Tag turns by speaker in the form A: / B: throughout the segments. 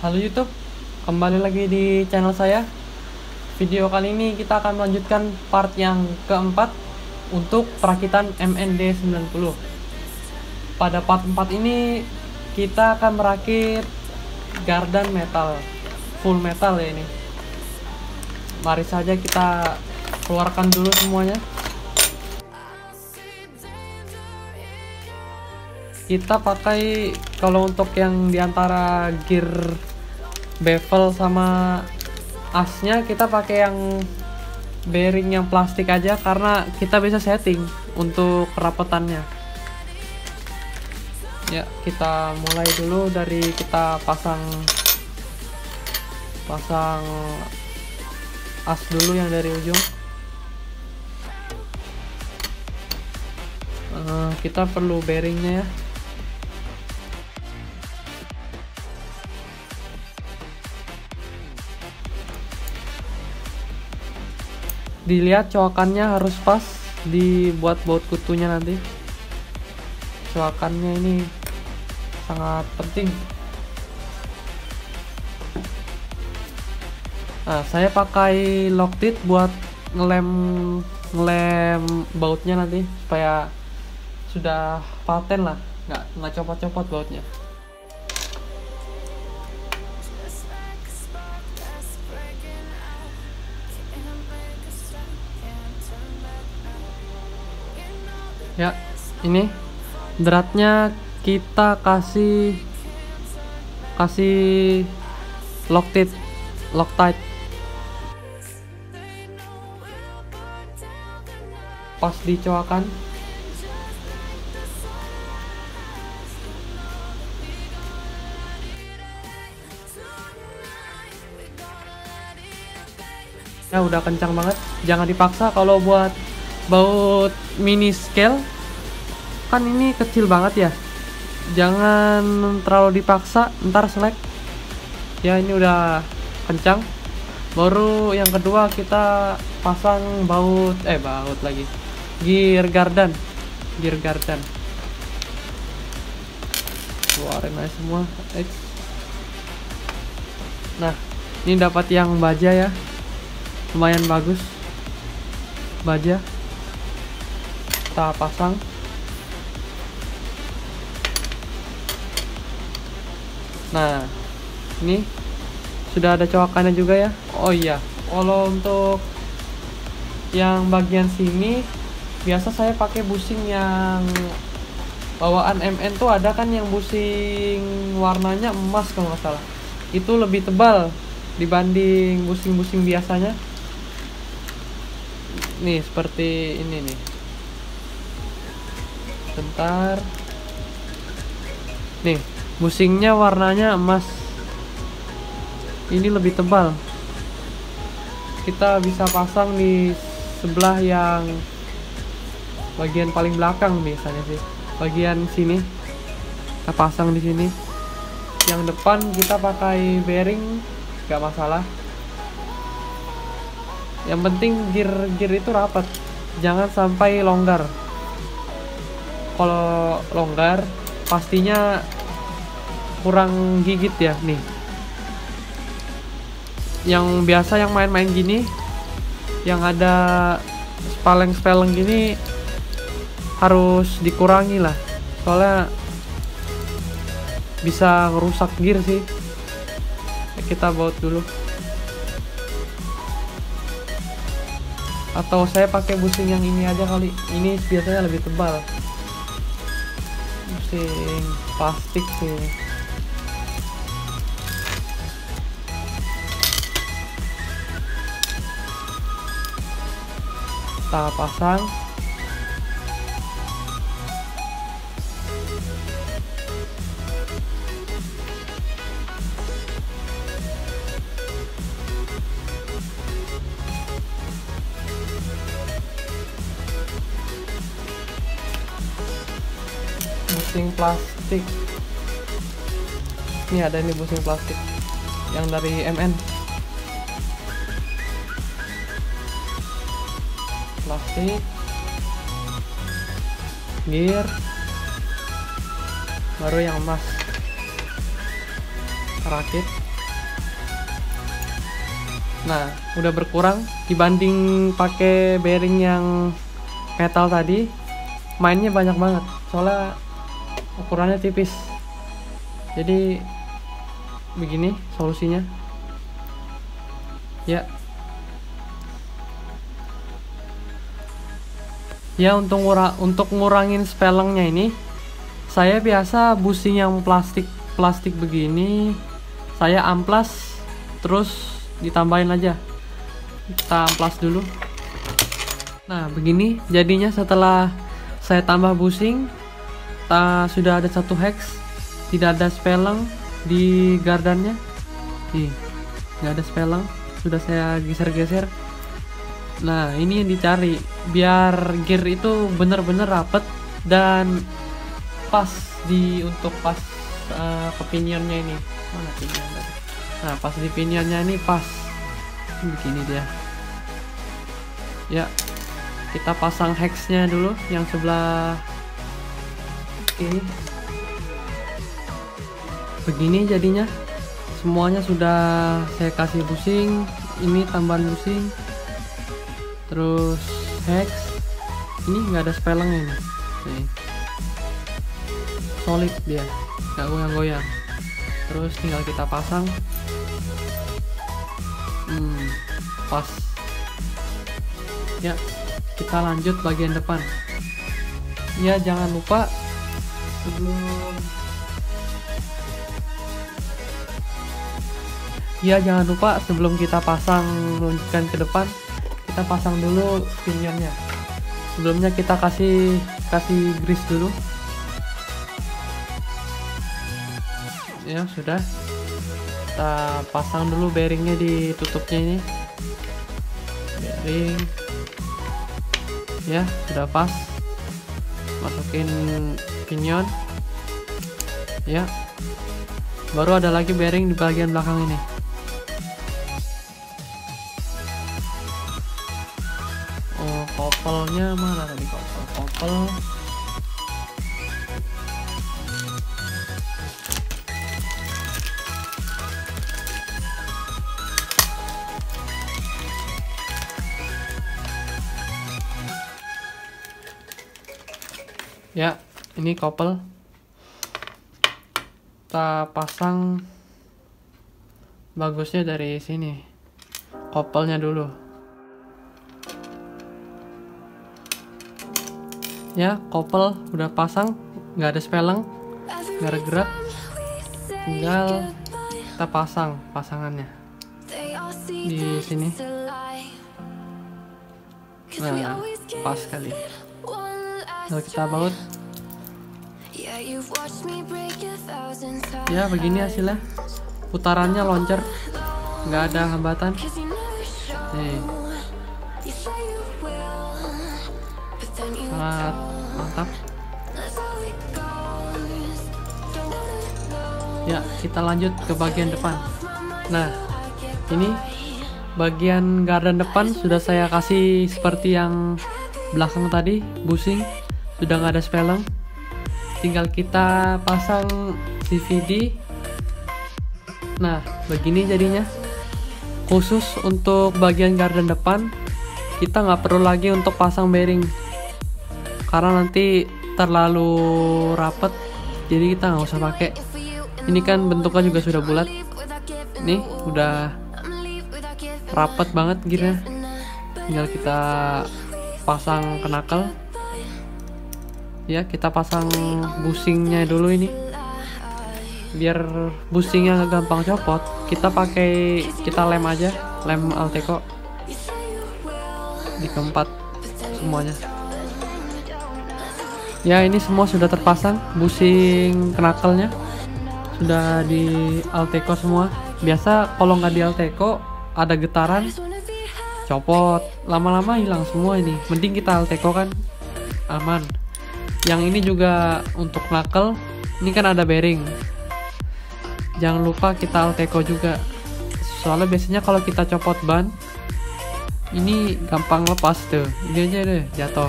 A: Halo YouTube, kembali lagi di channel saya. Video kali ini kita akan melanjutkan part yang keempat untuk perakitan MND90. Pada part 4 ini kita akan merakit gardan metal, full metal ya ini. Mari saja kita keluarkan dulu semuanya. Kita pakai, kalau untuk yang diantara gear bevel sama asnya, kita pakai yang bearing yang plastik aja karena kita bisa setting untuk kerapetannya. Ya, kita mulai dulu dari kita pasang as dulu yang dari ujung. Kita perlu bearingnya ya. Dilihat coakannya harus pas dibuat baut kutunya nanti. Coakannya ini sangat penting. Nah, saya pakai Loctite buat ngelem bautnya nanti supaya sudah paten lah, nggak copot-copot bautnya. Ya, ini dratnya kita kasih Loctite. Pas dicoakan. Ya udah kencang banget, jangan dipaksa. Kalau buat baut mini scale kan ini kecil banget ya, jangan terlalu dipaksa, ntar selek ya. Ini udah kencang. Baru yang kedua kita pasang baut lagi gear gardan. Keluarin aja semua. Nah, ini dapat yang baja ya, lumayan bagus baja. Kita pasang. Nah, ini sudah ada coakannya juga ya. Oh iya, kalau untuk yang bagian sini biasa saya pakai busing yang bawaan MN tuh, ada kan yang busing warnanya emas kalau nggak salah. Itu lebih tebal dibanding busing-busing biasanya. Nih seperti ini nih. Bentar. Nih, busingnya warnanya emas. Ini lebih tebal. Kita bisa pasang di sebelah yang bagian paling belakang biasanya sih. Bagian sini kita pasang di sini. Yang depan kita pakai bearing, nggak masalah. Yang penting gear itu rapat, jangan sampai longgar. Kalau longgar pastinya kurang gigit ya. Nih, yang biasa yang main-main gini, yang ada spaleng gini harus dikurangi lah, soalnya bisa ngerusak gear sih. Kita baut dulu, atau saya pakai busing yang ini aja kali. Ini biasanya lebih tebal. Busing plastik sih. Kita pasang. Busing plastik. Ini ada nih busing plastik yang dari MN. Plastik, gear, baru yang emas. Rakit. Nah, udah berkurang dibanding pakai bearing yang metal tadi. Mainnya banyak banget, soalnya ukurannya tipis. Jadi begini solusinya. Ya. Ya, untuk ngurangin spelengnya ini, saya biasa bushing yang plastik begini, saya amplas terus ditambahin aja. Kita amplas dulu. Nah, begini jadinya setelah saya tambah bushing. Sudah ada satu hex, tidak ada speleng di gardannya. Nih, nggak ada speleng, sudah saya geser-geser. Nah, ini yang dicari, biar gear itu bener-bener rapet dan pas untuk pas ke pinionnya ini. Mana pinion tadi? Nah, pas di pinionnya ini pas begini dia. Ya, kita pasang hexnya dulu yang sebelah ini. Begini jadinya, semuanya sudah saya kasih bushing. Ini tambahan bushing, terus hex. Ini nggak ada spelengnya nih. Solid dia, nggak goyang-goyang. Terus tinggal kita pasang. Pas. Ya, kita lanjut bagian depan. Ya, jangan lupa sebelum kita pasang, lanjutkan ke depan, kita pasang dulu pinionnya. Sebelumnya kita kasih grease dulu. Ya, sudah. Kita pasang dulu bearingnya di tutupnya ini. Bearing. Ya, sudah pas. Masukin pinion. Ya. Baru ada lagi bearing di bagian belakang ini. Oh, kopelnya mana tadi? Kopel. Ya, ini kopel. Kita pasang bagusnya dari sini. Kopelnya dulu. Ya, kopel udah pasang, nggak ada speleng, nggak ada gerak. Tinggal kita pasang pasangannya di sini. Nah, pas sekali. Lalu kita baut. Ya, begini hasilnya. Putarannya loncer, nggak ada hambatan. Nih, sangat mantap. Ya, kita lanjut ke bagian depan. Nah, ini bagian gardan depan sudah saya kasih seperti yang belakang tadi, bushing. Sudah nggak ada speleng, tinggal kita pasang CVD. Nah, begini jadinya. Khusus untuk bagian gardan depan, kita nggak perlu lagi untuk pasang bearing karena nanti terlalu rapet, jadi kita nggak usah pakai. Ini kan bentuknya juga sudah bulat, nih udah rapet banget gearnya. Tinggal kita pasang knuckle. Ya, kita pasang bushingnya dulu ini. Biar bushingnya nggak gampang copot, kita lem aja, lem Alteco di keempat semuanya. Ya, ini semua sudah terpasang, bushing knuckle-nya sudah di Alteco semua. Biasa kalau nggak di Alteco ada getaran, copot, lama-lama hilang semua ini. Mending kita Alteco kan aman. Yang ini juga untuk knuckle, ini kan ada bearing. Jangan lupa kita Alteco juga. Soalnya biasanya kalau kita copot ban, ini gampang lepas tuh. Ini aja deh jatuh.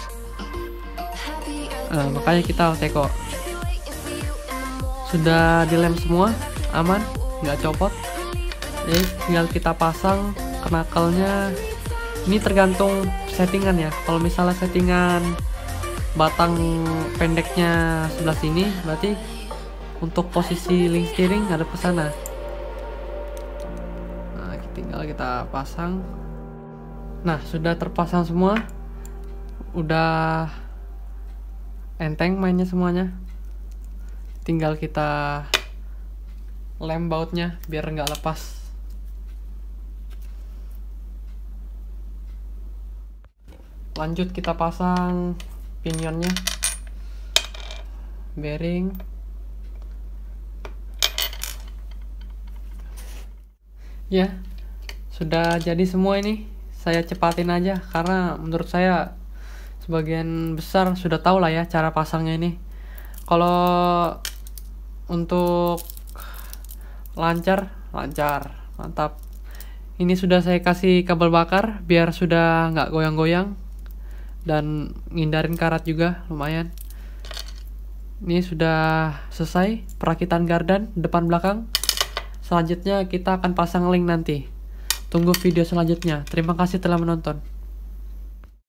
A: Nah, makanya kita Alteco. Sudah dilem semua, aman, nggak copot. tinggal kita pasang knuckle-nya. Ini tergantung settingan ya. Kalau misalnya settingan batang pendeknya sebelah sini, berarti untuk posisi link steering ada ke sana. Nah, tinggal kita pasang. Nah, sudah terpasang semua. Udah enteng mainnya semuanya. Tinggal kita lem bautnya biar nggak lepas. Lanjut kita pasang pinionnya, bearing. Ya, sudah jadi semua ini. Saya cepatin aja karena menurut saya sebagian besar sudah tahu lah ya cara pasangnya ini. Kalau untuk lancar, mantap. Ini sudah saya kasih kabel bakar biar sudah nggak goyang-goyang dan ngindarin karat juga lumayan. Ini sudah selesai perakitan gardan depan belakang. Selanjutnya kita akan pasang link nanti. Tunggu video selanjutnya. Terima kasih telah menonton.